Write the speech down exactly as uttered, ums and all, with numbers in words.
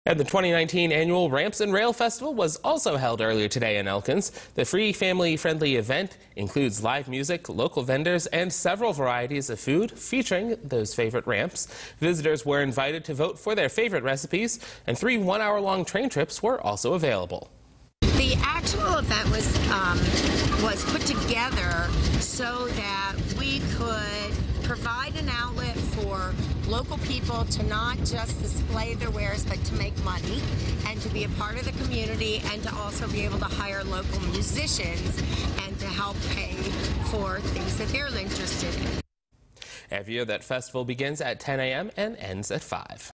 And the twenty nineteen annual Ramps and Rail Festival was also held earlier today in Elkins. The free family-friendly event includes live music, local vendors, and several varieties of food featuring those favorite ramps. Visitors were invited to vote for their favorite recipes, and three one-hour-long train trips were also available. The actual event was um, was put together so that we could provide an outlet for local people to not just display their wares but to make money and to be a part of the community and to also be able to hire local musicians and to help pay for things that they're interested in. Every year that festival begins at ten A M and ends at five.